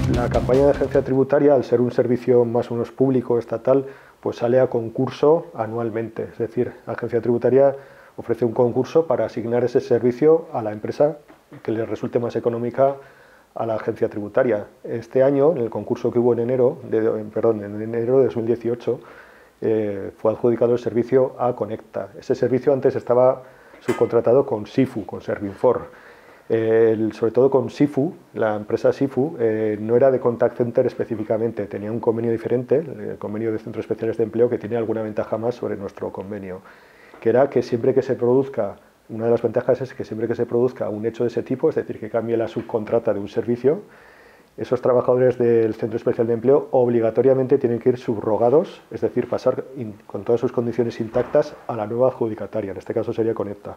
La campaña de agencia tributaria, al ser un servicio más o menos público, estatal, pues sale a concurso anualmente. Es decir, la agencia tributaria ofrece un concurso para asignar ese servicio a la empresa que le resulte más económica a la agencia tributaria. Este año, en el concurso que hubo en enero de 2018, fue adjudicado el servicio a Conecta. Ese servicio antes estaba subcontratado con Sifu, con Servinfor. Sobre todo con Sifu, la empresa Sifu, no era de contact center específicamente, tenía un convenio diferente, el convenio de centros especiales de empleo, que tiene alguna ventaja más sobre nuestro convenio, que era que siempre que se produzca, una de las ventajas es que siempre que se produzca un hecho de ese tipo, es decir, que cambie la subcontrata de un servicio, esos trabajadores del centro especial de empleo obligatoriamente tienen que ir subrogados, es decir, pasar con todas sus condiciones intactas a la nueva adjudicataria, en este caso sería Conecta.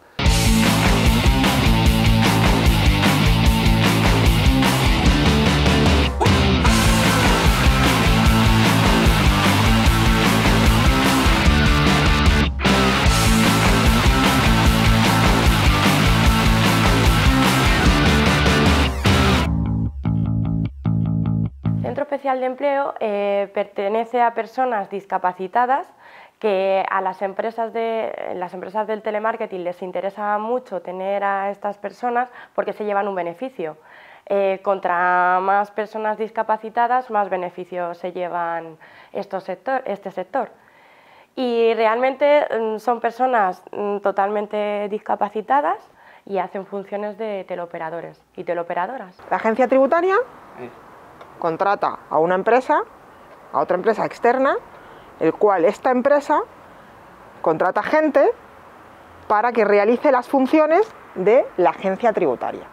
Centro Especial de Empleo pertenece a personas discapacitadas que a las empresas del telemarketing les interesa mucho tener a estas personas porque se llevan un beneficio. Contra más personas discapacitadas, más beneficios se llevan este sector. Y realmente son personas totalmente discapacitadas y hacen funciones de teleoperadores y teleoperadoras. La agencia tributaria contrata a una empresa, a otra empresa externa, el cual esta empresa contrata gente para que realice las funciones de la agencia tributaria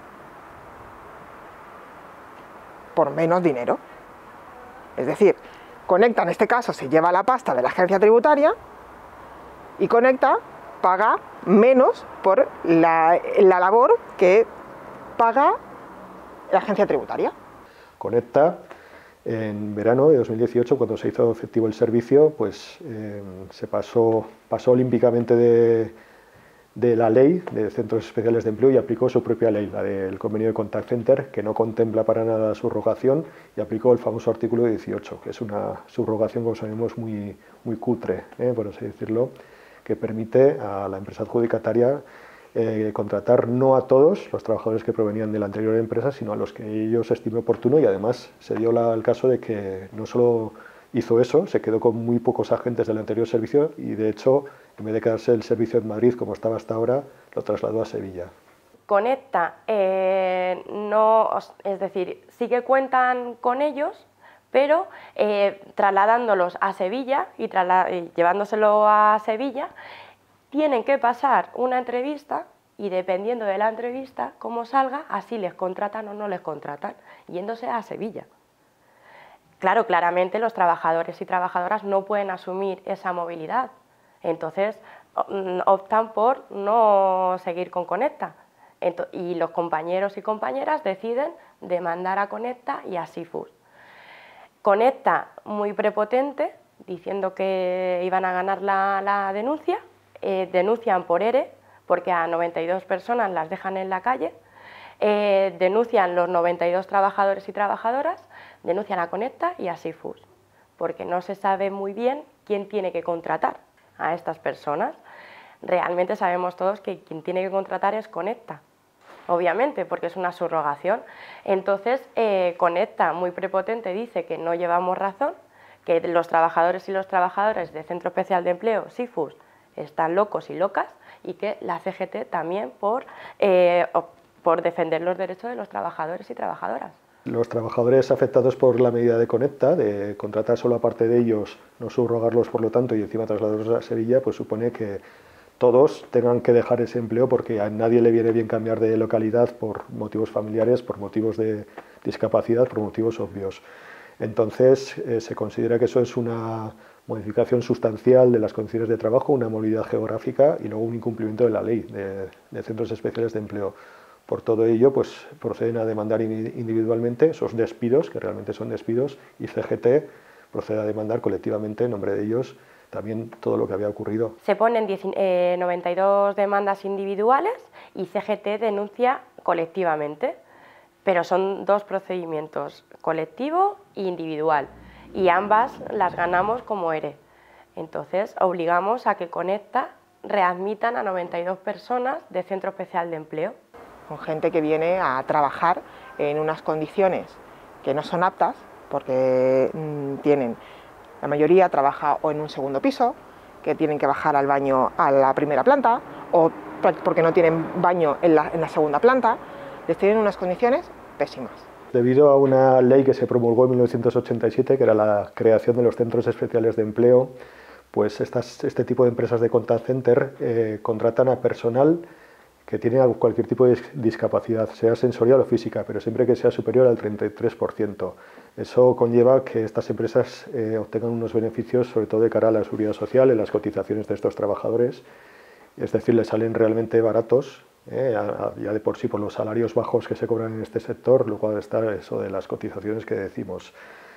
por menos dinero. Es decir, Conecta en este caso se lleva la pasta de la agencia tributaria y Conecta paga menos por la labor que paga la agencia tributaria. Conecta, en verano de 2018, cuando se hizo efectivo el servicio, pues se pasó olímpicamente de la ley de centros especiales de empleo y aplicó su propia ley, la del convenio de contact center, que no contempla para nada subrogación, y aplicó el famoso artículo 18, que es una subrogación, como sabemos, muy cutre, por así decirlo, que permite a la empresa adjudicataria contratar no a todos los trabajadores que provenían de la anterior empresa, sino a los que ellos estime oportuno, y además se dio el caso de que no solo hizo eso, se quedó con muy pocos agentes del anterior servicio y de hecho, en vez de quedarse el servicio en Madrid como estaba hasta ahora, lo trasladó a Sevilla. Conecta, es decir, sí que cuentan con ellos, pero trasladándolos a Sevilla y llevándoselo a Sevilla, tienen que pasar una entrevista y dependiendo de la entrevista, cómo salga, así les contratan o no les contratan, yéndose a Sevilla. Claro, claramente los trabajadores y trabajadoras no pueden asumir esa movilidad, entonces optan por no seguir con Conecta. Y los compañeros y compañeras deciden demandar a Conecta y a Sifu. Conecta, muy prepotente, diciendo que iban a ganar la denuncia, denuncian por ERE, porque a 92 personas las dejan en la calle, denuncian los 92 trabajadores y trabajadoras, denuncian a Conecta y a Sifu, porque no se sabe muy bien quién tiene que contratar a estas personas. Realmente sabemos todos que quien tiene que contratar es Conecta, obviamente, porque es una subrogación. Entonces, Conecta, muy prepotente, dice que no llevamos razón, que los trabajadores y los trabajadores del Centro Especial de Empleo, SIFUS, están locos y locas, y que la CGT también por defender los derechos de los trabajadores y trabajadoras. Los trabajadores afectados por la medida de Conecta, de contratar solo a parte de ellos, no subrogarlos por lo tanto y encima trasladarlos a Sevilla, pues supone que todos tengan que dejar ese empleo porque a nadie le viene bien cambiar de localidad por motivos familiares, por motivos de discapacidad, por motivos obvios. Entonces se considera que eso es una modificación sustancial de las condiciones de trabajo, una movilidad geográfica y luego un incumplimiento de la ley de centros especiales de empleo. Por todo ello, pues proceden a demandar individualmente esos despidos, que realmente son despidos, y CGT procede a demandar colectivamente en nombre de ellos también todo lo que había ocurrido. Se ponen 92 demandas individuales y CGT denuncia colectivamente, pero son dos procedimientos, colectivo e individual, y ambas las ganamos como ERE. Entonces, obligamos a que Conecta readmitan a 92 personas de Centro Especial de Empleo. Con gente que viene a trabajar en unas condiciones que no son aptas, porque la mayoría trabaja o en un segundo piso, que tienen que bajar al baño a la primera planta, o porque no tienen baño en la segunda planta, les tienen unas condiciones pésimas. Debido a una ley que se promulgó en 1987, que era la creación de los centros especiales de empleo, pues este tipo de empresas de contact center contratan a personal que tiene cualquier tipo de discapacidad, sea sensorial o física, pero siempre que sea superior al 33%. Eso conlleva que estas empresas obtengan unos beneficios, sobre todo de cara a la seguridad social, en las cotizaciones de estos trabajadores, es decir, les salen realmente baratos, ya de por sí por los salarios bajos que se cobran en este sector, luego está eso de las cotizaciones que decimos.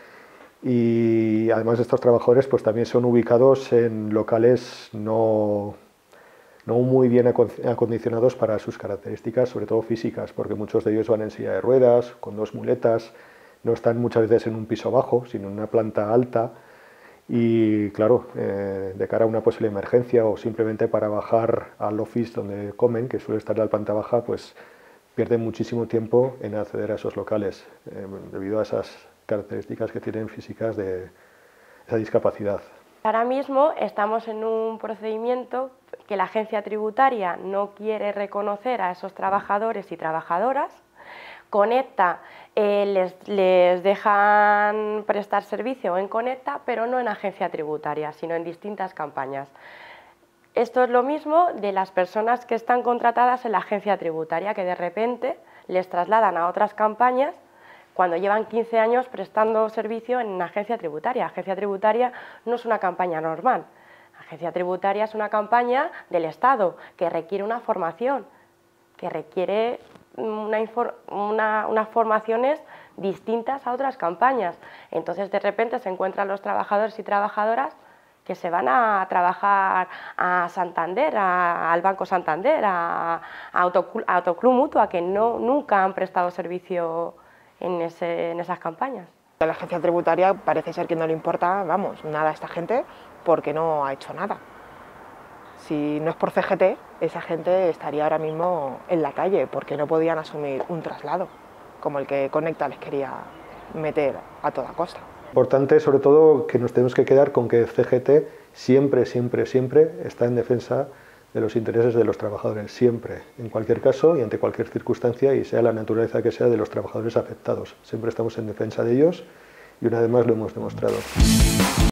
Y además estos trabajadores pues también son ubicados en locales no muy bien acondicionados para sus características, sobre todo físicas, porque muchos de ellos van en silla de ruedas, con 2 muletas, no están muchas veces en un piso bajo, sino en una planta alta, y claro, de cara a una posible emergencia o simplemente para bajar al office donde comen, que suele estar en la planta baja, pues pierden muchísimo tiempo en acceder a esos locales, debido a esas características que tienen físicas de esa discapacidad. Ahora mismo estamos en un procedimiento que la agencia tributaria no quiere reconocer a esos trabajadores y trabajadoras. Conecta les dejan prestar servicio en Conecta, pero no en agencia tributaria, sino en distintas campañas. Esto es lo mismo de las personas que están contratadas en la agencia tributaria, que de repente les trasladan a otras campañas cuando llevan 15 años prestando servicio en una agencia tributaria. Agencia tributaria no es una campaña normal. Agencia tributaria es una campaña del Estado que requiere una formación, que requiere unas formaciones distintas a otras campañas. Entonces, de repente se encuentran los trabajadores y trabajadoras que se van a trabajar a Santander, al Banco Santander, a Autoclub Mutua, que nunca han prestado servicio en esas campañas. A la agencia tributaria parece ser que no le importa, vamos, nada a esta gente porque no ha hecho nada. Si no es por CGT, esa gente estaría ahora mismo en la calle porque no podían asumir un traslado como el que Conecta les quería meter a toda costa. Importante, sobre todo, que nos tenemos que quedar con que CGT siempre está en defensa de los intereses de los trabajadores, siempre, en cualquier caso y ante cualquier circunstancia, y sea la naturaleza que sea de los trabajadores afectados. Siempre estamos en defensa de ellos y una vez más lo hemos demostrado.